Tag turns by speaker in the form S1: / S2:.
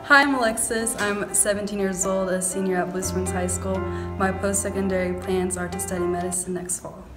S1: Hi, I'm Alexis. I'm 17 years old, a senior at Blue Springs High School. My post-secondary plans are to study medicine next fall.